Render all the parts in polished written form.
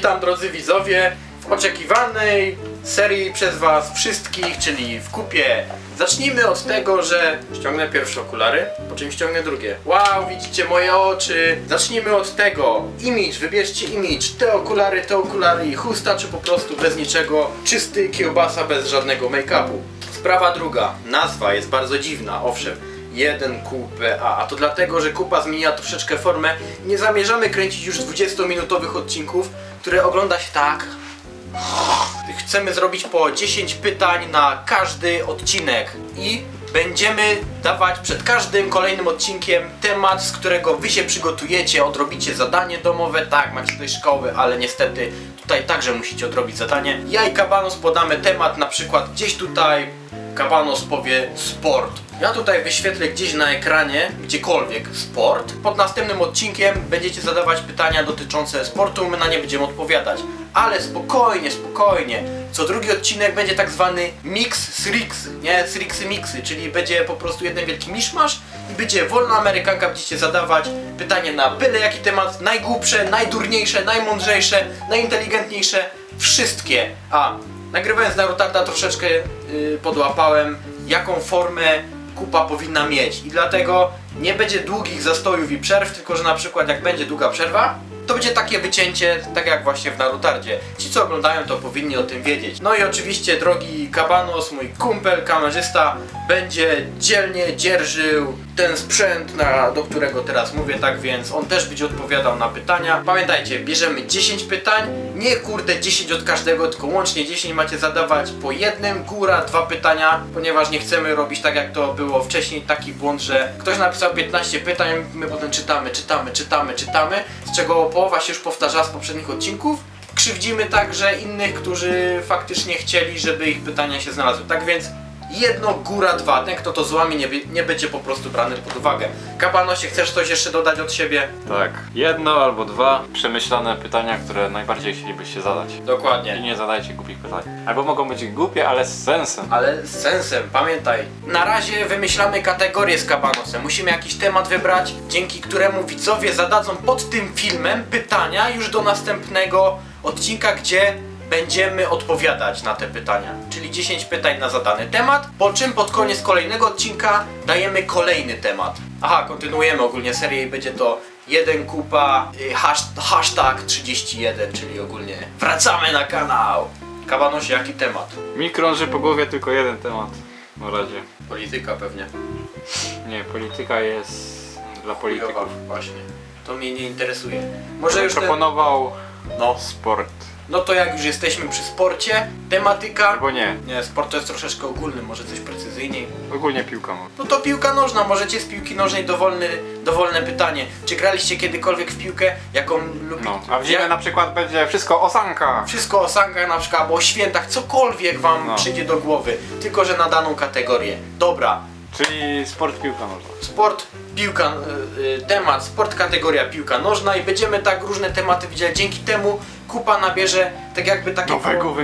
Witam drodzy widzowie w oczekiwanej serii przez was wszystkich, czyli w kupie. Zacznijmy od tego, że ściągnę pierwsze okulary, po czym ściągnę drugie. Wow, widzicie moje oczy. Zacznijmy od tego. Image, wybierzcie image. Te okulary i chusta, czy po prostu bez niczego. Czysty kiełbasa bez żadnego make-upu. Sprawa druga. Nazwa jest bardzo dziwna, owszem. 1QPA, a to dlatego, że kupa zmieniła troszeczkę formę. Nie zamierzamy kręcić już 20-minutowych odcinków, które ogląda się tak. Chcemy zrobić po 10 pytań na każdy odcinek i będziemy dawać przed każdym kolejnym odcinkiem temat, z którego wy się przygotujecie, odrobicie zadanie domowe. Tak, macie tutaj szkoły, ale niestety tutaj także musicie odrobić zadanie. Ja i Kabanos podamy temat, na przykład gdzieś tutaj Kabanos powie sport. Ja tutaj wyświetlę gdzieś na ekranie, gdziekolwiek, sport. Pod następnym odcinkiem będziecie zadawać pytania dotyczące sportu, my na nie będziemy odpowiadać. Ale spokojnie, spokojnie. Co drugi odcinek będzie tak zwany mix srix, nie? Srixy mixy, czyli będzie po prostu jeden wielki miszmasz i będzie wolna amerykanka, będziecie zadawać pytanie na byle jaki temat, najgłupsze, najdurniejsze, najmądrzejsze, najinteligentniejsze, wszystkie. A nagrywając na Rutarda troszeczkę podłapałem, jaką formę kupa powinna mieć i dlatego nie będzie długich zastojów i przerw, tylko że na przykład jak będzie długa przerwa, to będzie takie wycięcie, tak jak właśnie w Narutardzie. Ci co oglądają to powinni o tym wiedzieć. No i oczywiście drogi Kabanos, mój kumpel, kamerzysta, będzie dzielnie dzierżył ten sprzęt, do którego teraz mówię, tak więc on też będzie odpowiadał na pytania. Pamiętajcie, bierzemy 10 pytań, nie kurde 10 od każdego, tylko łącznie 10 macie zadawać po jednym, góra 2 pytania, ponieważ nie chcemy robić tak jak to było wcześniej, taki błąd, że ktoś napisał 15 pytań, my potem czytamy, z czego połowa się już powtarza z poprzednich odcinków. Krzywdzimy także innych, którzy faktycznie chcieli, żeby ich pytania się znalazły. Tak więc jedno, góra 2. Ten kto to złamie nie będzie po prostu brany pod uwagę. Kabanosie, chcesz coś jeszcze dodać od siebie? Tak, jedno albo dwa przemyślane pytania, które najbardziej chcielibyście zadać. Dokładnie. I nie zadajcie głupich pytań. Albo mogą być głupie, ale z sensem. Ale z sensem, pamiętaj. Na razie wymyślamy kategorię z Kabanosem. Musimy jakiś temat wybrać, dzięki któremu widzowie zadadzą pod tym filmem pytania już do następnego odcinka, gdzie będziemy odpowiadać na te pytania. Czyli 10 pytań na zadany temat, po czym pod koniec kolejnego odcinka dajemy kolejny temat. Aha, kontynuujemy ogólnie serię i będzie to 1 kupa, hashtag 31, czyli ogólnie wracamy na kanał. Kabanosie, jaki temat? Mi krąży po głowie tylko jeden temat na razie. Polityka pewnie. Nie, polityka jest dla polityków. Chujowa, właśnie. To mnie nie interesuje. Może już proponował No. sport. No to jak już jesteśmy przy sporcie, tematyka... Albo nie. Nie, sport to jest troszeczkę ogólny, może coś precyzyjniej. Ogólnie piłka. No to piłka nożna, możecie z piłki nożnej dowolne pytanie. Czy graliście kiedykolwiek w piłkę, jaką lubicie? No, a w zimę na przykład będzie wszystko o sankach. Wszystko o sankach na przykład, albo o świętach, cokolwiek wam przyjdzie do głowy, tylko że na daną kategorię. Dobra. Czyli sport, piłka nożna. Sport, piłka, temat, sport, kategoria piłka nożna i będziemy tak różne tematy widzieli. Dzięki temu kupa nabierze tak jakby takiego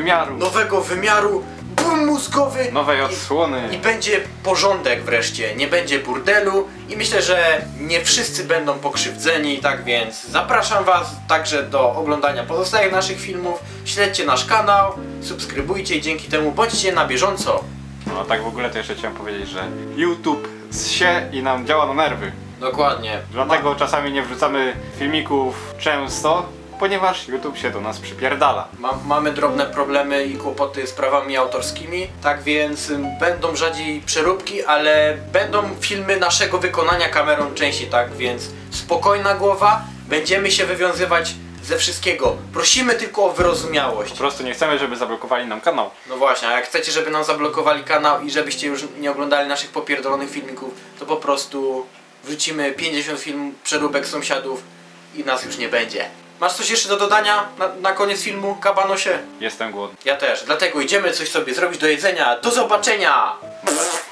nowego wymiaru, boom mózgowy, nowej odsłony i będzie porządek wreszcie, nie będzie burdelu i myślę, że nie wszyscy będą pokrzywdzeni, tak więc zapraszam was także do oglądania pozostałych naszych filmów, śledźcie nasz kanał, subskrybujcie i dzięki temu bądźcie na bieżąco. No tak w ogóle to jeszcze chciałem powiedzieć, że YouTube zsie i nam działa na nerwy. Dokładnie. Dlatego czasami nie wrzucamy filmików często, ponieważ YouTube się do nas przypierdala. Mamy drobne problemy i kłopoty z prawami autorskimi, tak więc będą rzadziej przeróbki, ale będą filmy naszego wykonania kamerą częściej, tak więc spokojna głowa, będziemy się wywiązywać ze wszystkiego. Prosimy tylko o wyrozumiałość. Po prostu nie chcemy, żeby zablokowali nam kanał. No właśnie, a jak chcecie, żeby nam zablokowali kanał i żebyście już nie oglądali naszych popierdolonych filmików, to po prostu wrzucimy 50 przeróbek sąsiadów i nas już nie będzie. Masz coś jeszcze do dodania na koniec filmu, Kabanosie? Jestem głodny. Ja też, dlatego idziemy coś sobie zrobić do jedzenia. Do zobaczenia!